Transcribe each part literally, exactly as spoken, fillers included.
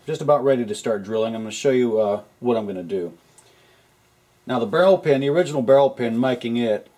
just about ready to start drilling. I'm going to show you uh, what I'm going to do. Now the barrel pin, the original barrel pin, miking it,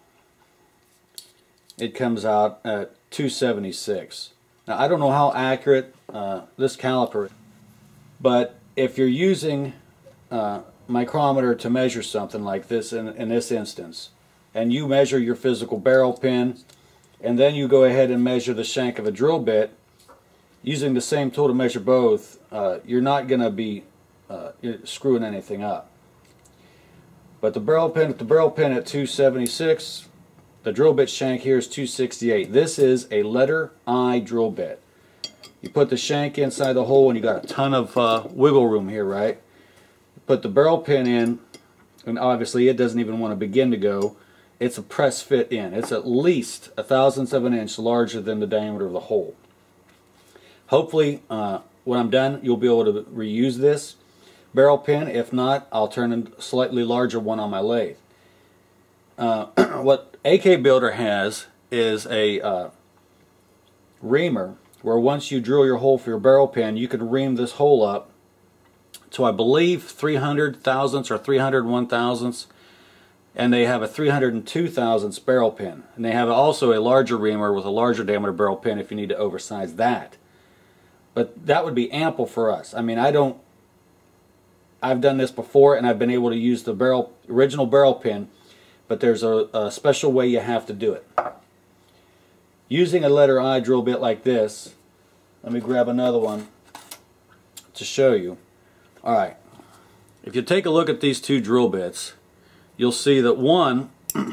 it comes out at two seventy-six. Now I don't know how accurate uh, this caliper is, but if you're using uh, micrometer to measure something like this in, in this instance, and you measure your physical barrel pin, and then you go ahead and measure the shank of a drill bit using the same tool to measure both, uh, you're not going to be uh, screwing anything up. But the barrel pin, the barrel pin at two seventy-six, the drill bit shank here is two sixty-eight. This is a letter I drill bit. You put the shank inside the hole and you got a ton of uh, wiggle room here, right? You put the barrel pin in, and obviously it doesn't even want to begin to go. It's a press fit in. It's at least a thousandth of an inch larger than the diameter of the hole. Hopefully, uh, when I'm done, you'll be able to reuse this barrel pin. If not, I'll turn a slightly larger one on my lathe. Uh, what A K Builder has is a uh, reamer, where once you drill your hole for your barrel pin, you can ream this hole up to, I believe, three hundred thousandths or three hundred one thousandths, and they have a three hundred two thousandths barrel pin. And they have also a larger reamer with a larger diameter barrel pin if you need to oversize that. But that would be ample for us. I mean, I don't, I've done this before and I've been able to use the barrel, original barrel pin, but there's a, a special way you have to do it. Using a letter I drill bit like this, let me grab another one to show you. Alright, if you take a look at these two drill bits, you'll see that one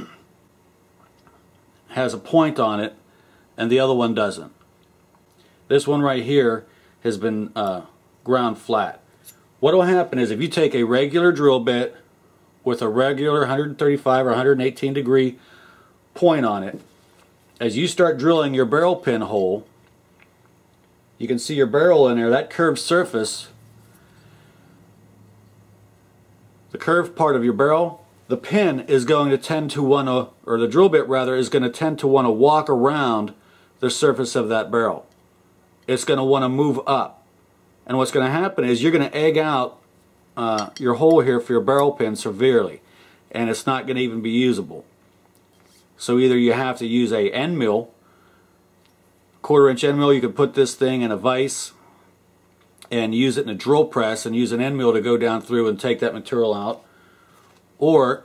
has a point on it and the other one doesn't. This one right here has been uh, ground flat. What will happen is if you take a regular drill bit with a regular one thirty-five or one eighteen degree point on it, as you start drilling your barrel pin hole, you can see your barrel in there, that curved surface, the curved part of your barrel, the pin is going to tend to want to, or the drill bit rather, is going to tend to want to walk around the surface of that barrel. It's going to want to move up. And what's going to happen is you're going to egg out uh, your hole here for your barrel pin severely, and it's not going to even be usable. So either you have to use a end mill, quarter inch end mill. You could put this thing in a vise and use it in a drill press and use an end mill to go down through and take that material out. Or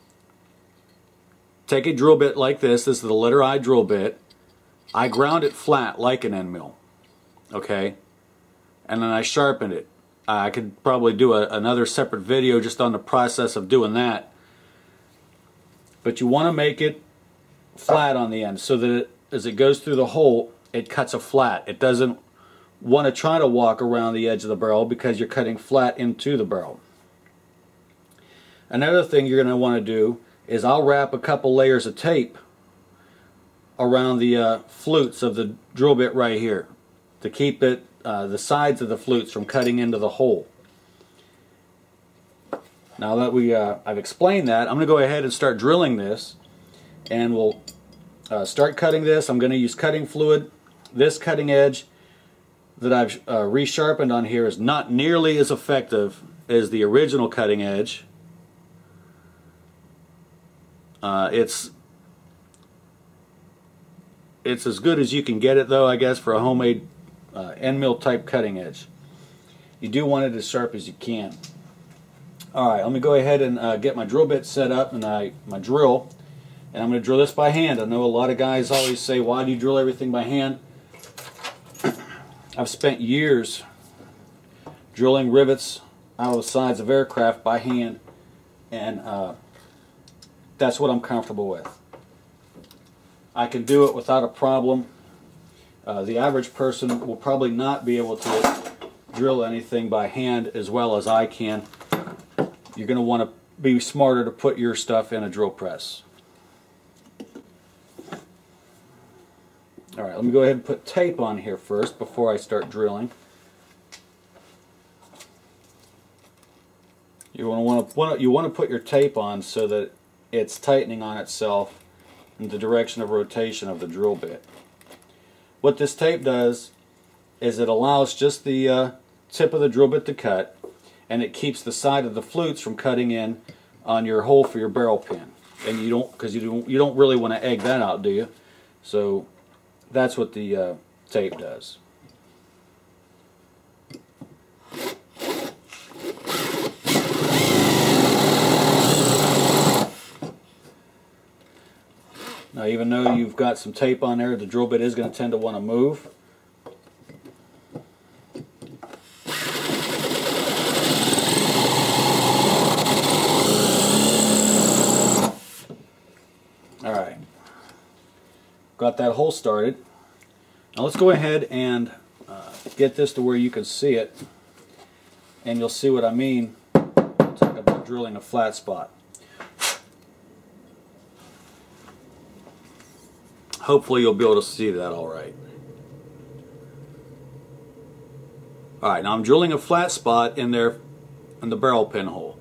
take a drill bit like this. This is the letter I drill bit. I ground it flat like an end mill. Okay? And then I sharpened it. I could probably do a, another separate video just on the process of doing that. But you want to make it flat on the end so that it, as it goes through the hole, it cuts a flat. It doesn't want to try to walk around the edge of the barrel because you're cutting flat into the barrel. Another thing you're going to want to do is I'll wrap a couple layers of tape around the uh, flutes of the drill bit right here to keep it uh, the sides of the flutes from cutting into the hole. Now that we uh, I've explained that, I'm going to go ahead and start drilling this, and we'll uh, start cutting this. I'm going to use cutting fluid. This cutting edge that I've uh, resharpened on here is not nearly as effective as the original cutting edge. Uh, it's it's as good as you can get it, though, I guess, for a homemade uh, end mill type cutting edge. You do want it as sharp as you can. Alright, let me go ahead and uh, get my drill bit set up and I, my drill, and I'm going to drill this by hand. I know a lot of guys always say, why do you drill everything by hand? I've spent years drilling rivets out of the sides of aircraft by hand, and uh, that's what I'm comfortable with. I can do it without a problem. Uh, the average person will probably not be able to drill anything by hand as well as I can. You're going to want to be smarter to put your stuff in a drill press. Alright, let me go ahead and put tape on here first before I start drilling. You want to you want to put your tape on so that it's tightening on itself in the direction of rotation of the drill bit. What this tape does is it allows just the uh, tip of the drill bit to cut, and it keeps the side of the flutes from cutting in on your hole for your barrel pin. And you don't, because you don't, you don't really want to egg that out, do you? So that's what the uh, tape does. Now, even though you've got some tape on there, the drill bit is going to tend to want to move. Alright, got that hole started. Now let's go ahead and uh, get this to where you can see it, and you'll see what I mean talking about drilling a flat spot. Hopefully you'll be able to see that all right. Alright, now I'm drilling a flat spot in there in the barrel pin hole.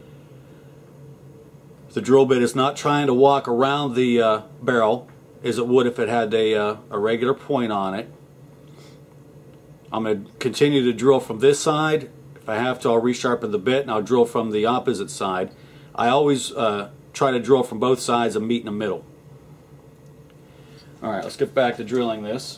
The drill bit is not trying to walk around the uh, barrel as it would if it had a, uh, a regular point on it. I'm going to continue to drill from this side. If I have to, I'll resharpen the bit and I'll drill from the opposite side. I always uh, try to drill from both sides and meet in the middle. Alright, let's get back to drilling this.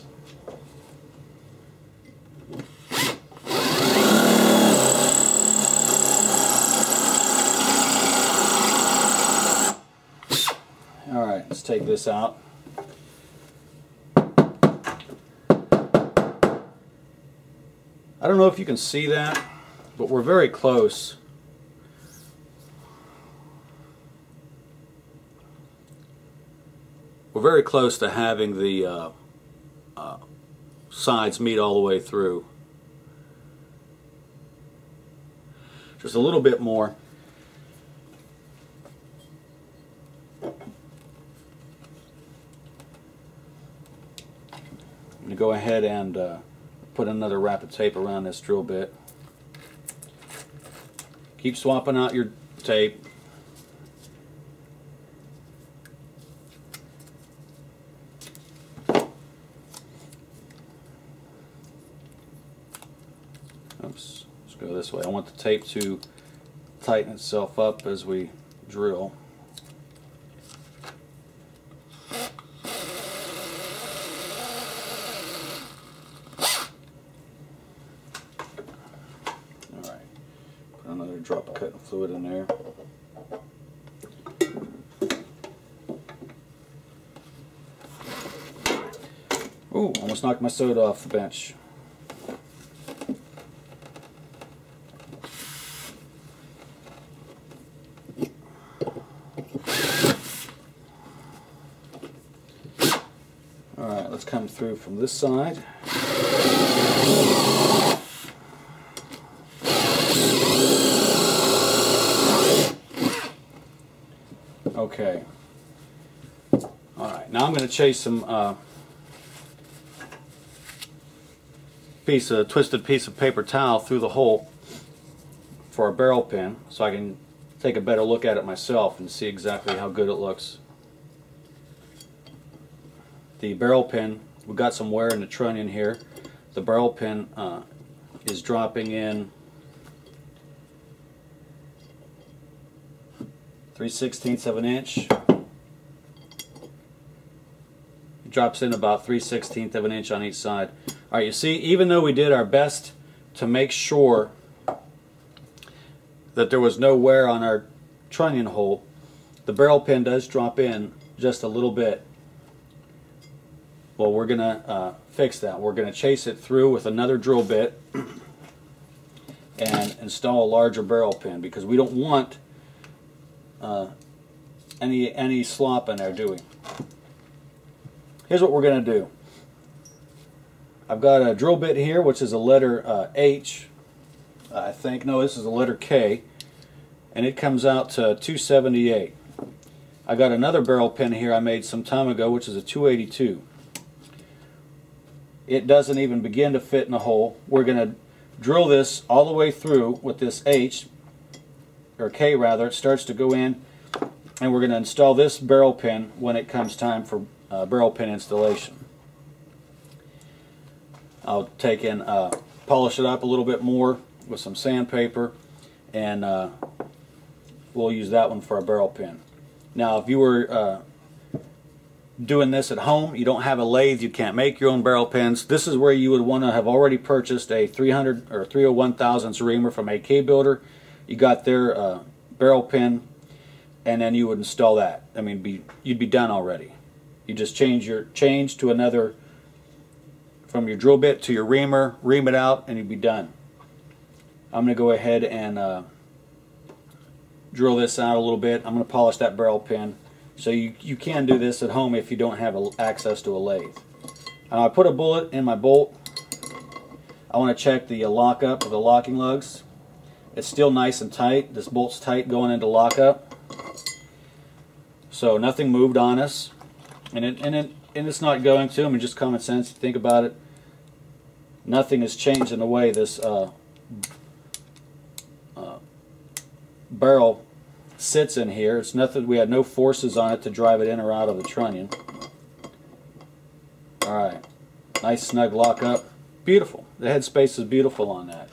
Alright, let's take this out. I don't know if you can see that, but we're very close. We're very close to having the uh, uh, sides meet all the way through. Just a little bit more. I'm going to go ahead and uh, put another wrap of tape around this drill bit. Keep swapping out your tape. Oops, let's go this way. I want the tape to tighten itself up as we drill. Another drop of cutting fluid in there. Ooh, almost knocked my soda off the bench. Alright, let's come through from this side. Okay. Alright, now I'm going to chase some uh, piece of twisted piece of paper towel through the hole for a barrel pin so I can take a better look at it myself and see exactly how good it looks. The barrel pin, we've got some wear in the trunnion here. The barrel pin uh, is dropping in three sixteenths of an inch. It drops in about three sixteenths of an inch on each side. Alright, you see, even though we did our best to make sure that there was no wear on our trunnion hole, the barrel pin does drop in just a little bit. Well, we're going to uh, fix that. We're going to chase it through with another drill bit and install a larger barrel pin because we don't want Uh, any any slop in there, do we? Here's what we're going to do. I've got a drill bit here, which is a letter uh, H, I think. No, this is a letter K, and it comes out to two seventy-eight. I got another barrel pin here I made some time ago, which is a two eighty-two. It doesn't even begin to fit in the hole. We're going to drill this all the way through with this H, or K rather. It starts to go in, and we're going to install this barrel pin when it comes time for uh, barrel pin installation. I'll take in uh, polish it up a little bit more with some sandpaper, and uh, we'll use that one for a barrel pin. Now if you were uh, doing this at home, you don't have a lathe, you can't make your own barrel pins, this is where you would want to have already purchased a three hundred or three oh one thousandths reamer from A K Builder. You got their uh, barrel pin, and then you would install that. I mean, be, you'd be done already. You just change your change to another, from your drill bit to your reamer, ream it out, and you'd be done. I'm going to go ahead and uh, drill this out a little bit. I'm going to polish that barrel pin. So you, you can do this at home if you don't have a, access to a lathe. Uh, I put a bullet in my bolt. I want to check the uh, lockup of the locking lugs. It's still nice and tight. This bolt's tight going into lockup. So nothing moved on us. And, it, and, it, and it's not going to. I mean, just common sense, think about it. Nothing has changed in the way this uh, uh, barrel sits in here. It's nothing. We had no forces on it to drive it in or out of the trunnion. Alright, nice snug lockup. Beautiful. The headspace is beautiful on that.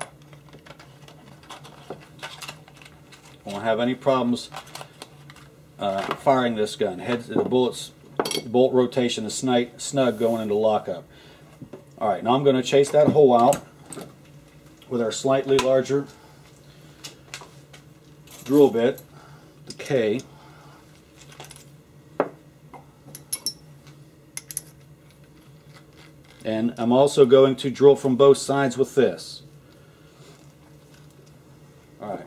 Won't have any problems uh, firing this gun. Head, the bullets, the bolt rotation is snug, snug going into lockup. Alright, now I'm going to chase that hole out with our slightly larger drill bit, the K. And I'm also going to drill from both sides with this. Alright.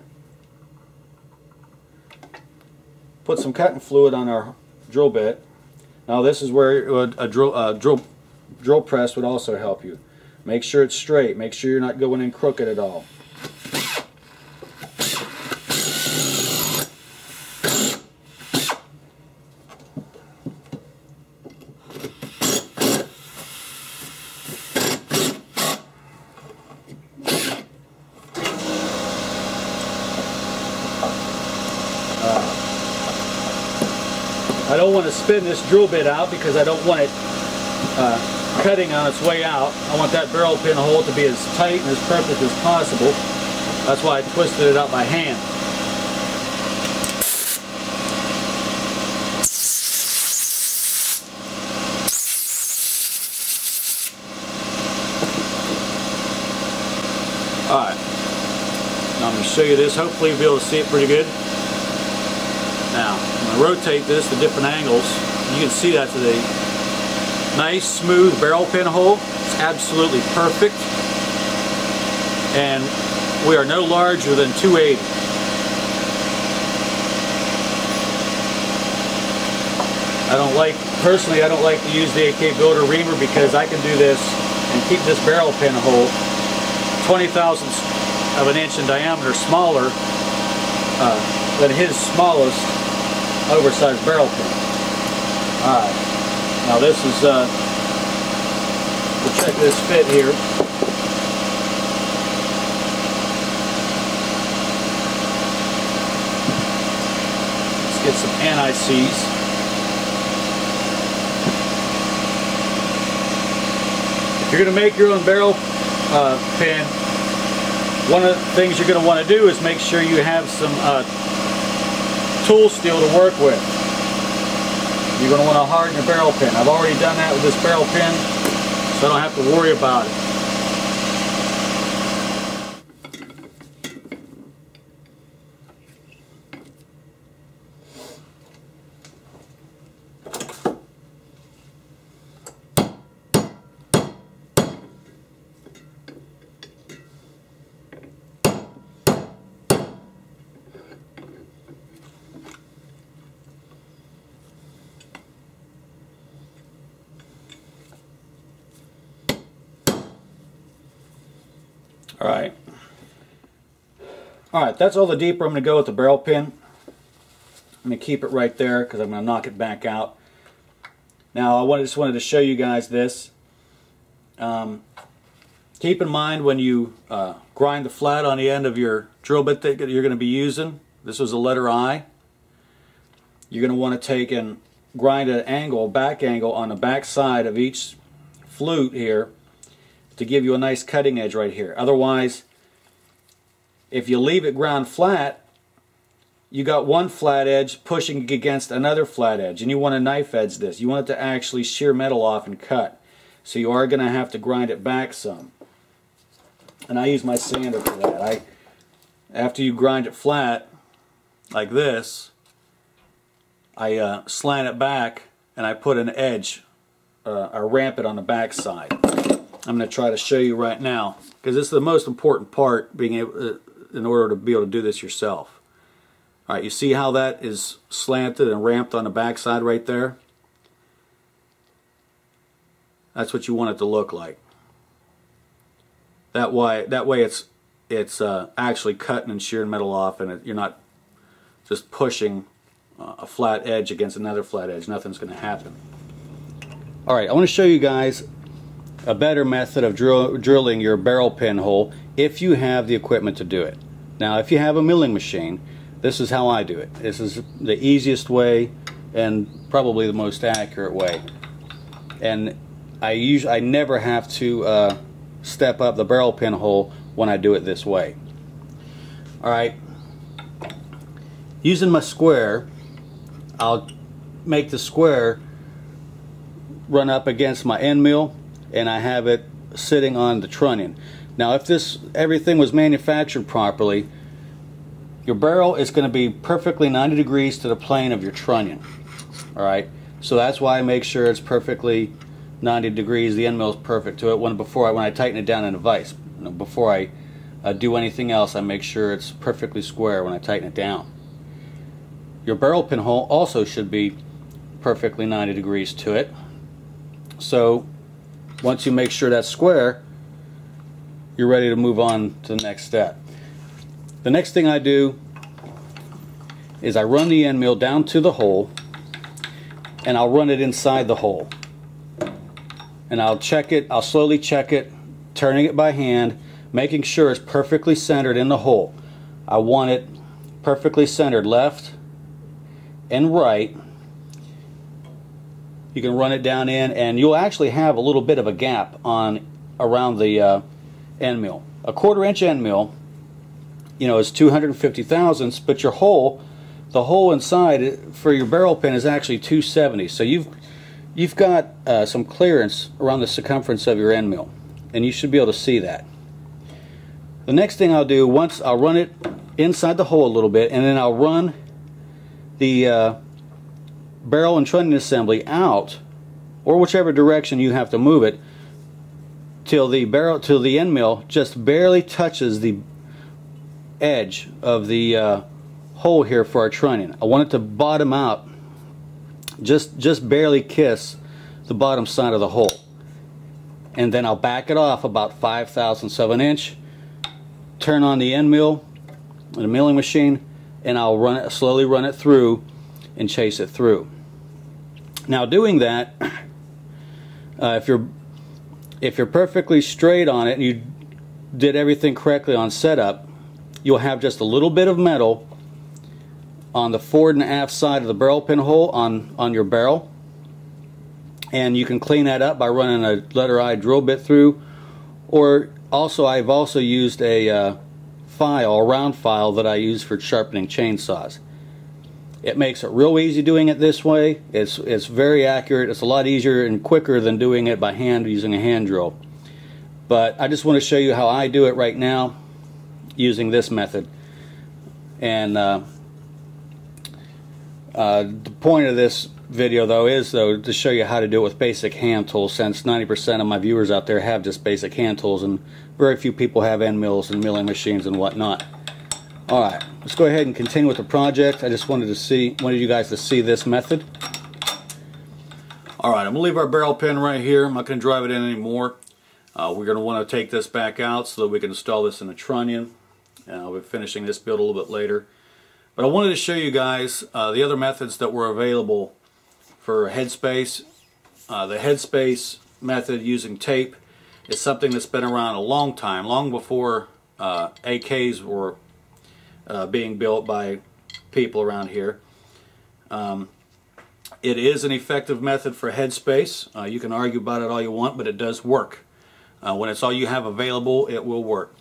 Put some cutting fluid on our drill bit. Now this is where a drill, a drill, drill press would also help you. Make sure it's straight. Make sure you're not going in crooked at all. I don't want to spin this drill bit out because I don't want it uh, cutting on its way out. I want that barrel pin hole to be as tight and as perfect as possible. That's why I twisted it out by hand. Alright, now I'm going to show you this. Hopefully you'll be able to see it pretty good. Now, when I rotate this to different angles, you can see that's a nice, smooth barrel pin hole. It's absolutely perfect. And we are no larger than two eighty. I don't like, personally, I don't like to use the A K Builder reamer because I can do this and keep this barrel pin hole twenty thousandths of an inch in diameter smaller uh, than his smallest oversized barrel pin. Alright, now this is, uh, we'll check this fit here. Let's get some anti-seize. If you're going to make your own barrel uh, pin, one of the things you're going to want to do is make sure you have some uh, tool steel to work with. You're going to want to harden your barrel pin. I've already done that with this barrel pin, so I don't have to worry about it. Alright. Alright, that's all the deeper I'm going to go with the barrel pin. I'm going to keep it right there because I'm going to knock it back out. Now, I wanted, just wanted to show you guys this. Um, keep in mind when you uh, grind the flat on the end of your drill bit that you're going to be using. This was a letter I. You're going to want to take and grind an angle, back angle on the back side of each flute here. to give you a nice cutting edge right here. Otherwise, if you leave it ground flat, you got one flat edge pushing against another flat edge, and you want to knife edge this. You want it to actually shear metal off and cut. So you are going to have to grind it back some. And I use my sander for that. I, after you grind it flat, like this, I uh, slant it back and I put an edge, uh, I ramp it on the back side. I'm going to try to show you right now, because this is the most important part, being able, uh, in order to be able to do this yourself. Alright, you see how that is slanted and ramped on the back side right there? That's what you want it to look like. That way, that way it's it's uh, actually cutting and shearing metal off, and it, you're not just pushing uh, a flat edge against another flat edge. Nothing's going to happen. Alright, I want to show you guys a better method of drill, drilling your barrel pin hole if you have the equipment to do it. Now, if you have a milling machine, this is how I do it. This is the easiest way and probably the most accurate way. And I usually I never have to uh, step up the barrel pin hole when I do it this way. Alright, using my square, I'll make the square run up against my end mill, and I have it sitting on the trunnion. Now, if this everything was manufactured properly, your barrel is going to be perfectly ninety degrees to the plane of your trunnion. Alright, so that's why I make sure it's perfectly ninety degrees, the end mill is perfect to it when before I when I tighten it down in a vise. You know, before I uh, do anything else, I make sure it's perfectly square when I tighten it down. Your barrel pin hole also should be perfectly ninety degrees to it. So once you make sure that's square, you're ready to move on to the next step. The next thing I do is I run the end mill down to the hole, and I'll run it inside the hole. And I'll check it, I'll slowly check it, turning it by hand, making sure it's perfectly centered in the hole. I want it perfectly centered left and right. You can run it down in, and you'll actually have a little bit of a gap on around the uh, end mill. A quarter inch end mill, you know, is two hundred fifty thousandths, but your hole, the hole inside for your barrel pin is actually two seventy. So you've you've got uh, some clearance around the circumference of your end mill, and you should be able to see that. The next thing I'll do, once I'll run it inside the hole a little bit, and then I'll run the uh, barrel and trunnion assembly out, or whichever direction you have to move it, till the barrel, till the end mill just barely touches the edge of the uh, hole here for our trunnion. I want it to bottom out, just just barely kiss the bottom side of the hole, and then I'll back it off about five thousandths of an inch, turn on the end mill, the milling machine, and I'll run it slowly, run it through, and chase it through. Now, doing that, uh, if you're if you're perfectly straight on it and you did everything correctly on setup, you'll have just a little bit of metal on the forward and aft side of the barrel pin hole on on your barrel, and you can clean that up by running a letter I drill bit through, or also I've also used a uh, file, a round file that I use for sharpening chainsaws. It makes it real easy doing it this way. It's it's very accurate. It's a lot easier and quicker than doing it by hand using a hand drill. But I just want to show you how I do it right now using this method. And uh, uh, the point of this video, though, is though to show you how to do it with basic hand tools, since ninety percent of my viewers out there have just basic hand tools, and very few people have end mills and milling machines and whatnot. Alright, let's go ahead and continue with the project. I just wanted to see, wanted you guys to see this method. Alright, I'm going to leave our barrel pin right here. I'm not going to drive it in anymore. Uh, we're going to want to take this back out so that we can install this in the trunnion. And I'll be finishing this build a little bit later. But I wanted to show you guys uh, the other methods that were available for headspace. Uh, the headspace method using tape is something that's been around a long time, long before uh, A Ks were Uh, being built by people around here. Um, it is an effective method for headspace. Uh, you can argue about it all you want, but it does work. Uh, when it's all you have available, it will work.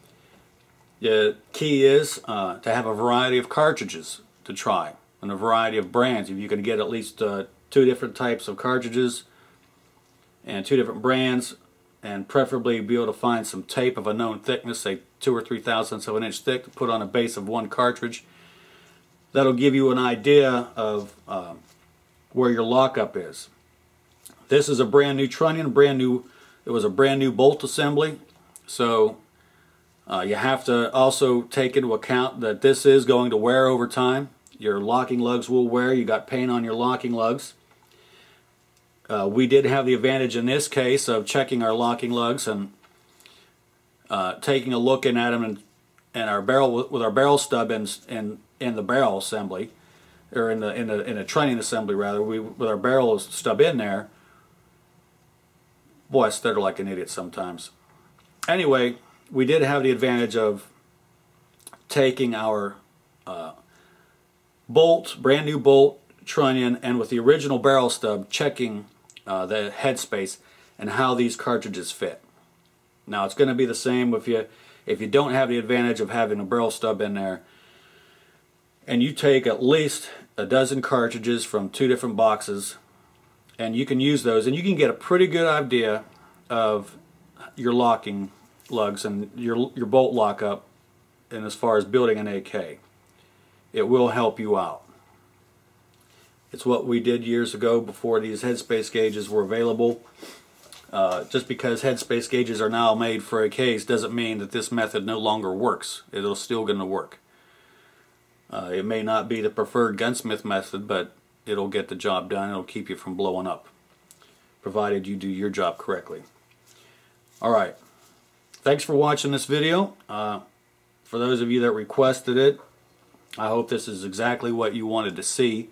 The key is uh, to have a variety of cartridges to try and a variety of brands. If you can get at least uh, two different types of cartridges and two different brands, and preferably be able to find some tape of a known thickness, say two or three thousandths of an inch thick, to put on a base of one cartridge. That'll give you an idea of uh, where your lockup is. This is a brand new trunnion, brand new. It was a brand new bolt assembly, so uh, you have to also take into account that this is going to wear over time. Your locking lugs will wear. You got paint on your locking lugs. Uh, we did have the advantage in this case of checking our locking lugs and uh, taking a look in at them, and, and our barrel with our barrel stub in, in in the barrel assembly, or in the in the in a trunnion assembly rather. We with our barrel stub in there. Boy, I stutter like an idiot sometimes. Anyway, we did have the advantage of taking our uh, bolt, brand new bolt, trunnion, and with the original barrel stub, checking uh, the headspace and how these cartridges fit. Now it's going to be the same if you if you don't have the advantage of having a barrel stub in there, and you take at least a dozen cartridges from two different boxes, and you can use those, and you can get a pretty good idea of your locking lugs and your your bolt lockup, and as far as building an A K. It will help you out. It's what we did years ago before these headspace gauges were available. Uh, just because headspace gauges are now made for A Ks doesn't mean that this method no longer works. It'll still going to work. Uh, it may not be the preferred gunsmith method, but it'll get the job done. It'll keep you from blowing up, provided you do your job correctly. Alright, thanks for watching this video. Uh, for those of you that requested it, I hope this is exactly what you wanted to see.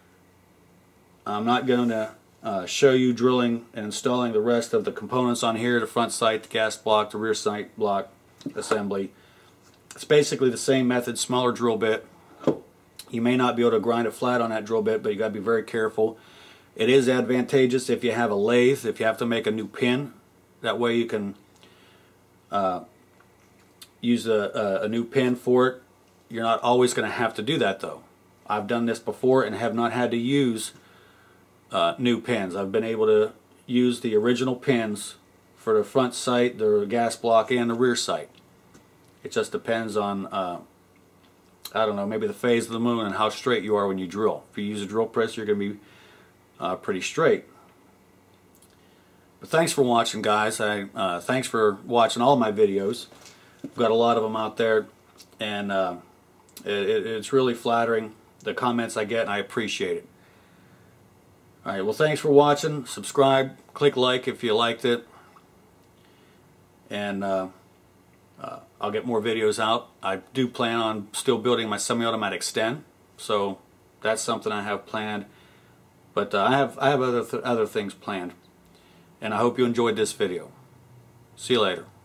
I'm not going to uh, show you drilling and installing the rest of the components on here, the front sight, the gas block, the rear sight block assembly. It's basically the same method, smaller drill bit. You may not be able to grind it flat on that drill bit, but you got to be very careful. It is advantageous if you have a lathe, if you have to make a new pin. That way you can uh, use a, a, a new pin for it. You're not always going to have to do that though. I've done this before and have not had to use uh, new pins. I've been able to use the original pins for the front sight, the gas block, and the rear sight. It just depends on, uh, I don't know, maybe the phase of the moon and how straight you are when you drill. If you use a drill press, you're going to be uh, pretty straight. But thanks for watching, guys. I uh, thanks for watching all my videos. I've got a lot of them out there, and uh, it, it's really flattering, the comments I get, and I appreciate it. Alright, well, thanks for watching. Subscribe, click like if you liked it, and uh, uh, I'll get more videos out. I do plan on still building my semi-automatic Sten, so that's something I have planned. But uh, I have I have other th other things planned, and I hope you enjoyed this video. See you later.